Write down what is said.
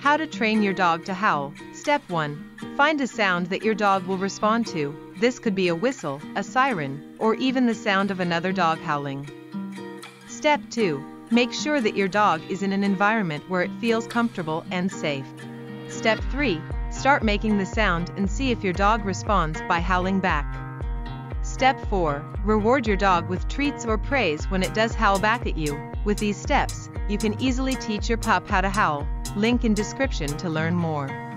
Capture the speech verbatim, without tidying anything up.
How to train your dog to howl. Step one. Find a sound that your dog will respond to. This could be a whistle, a siren, or even the sound of another dog howling. Step two. Make sure that your dog is in an environment where it feels comfortable and safe. Step three. Start making the sound and see if your dog responds by howling back. Step four. Reward your dog with treats or praise when it does howl back at you. With these steps, you can easily teach your pup how to howl. Link in description to learn more.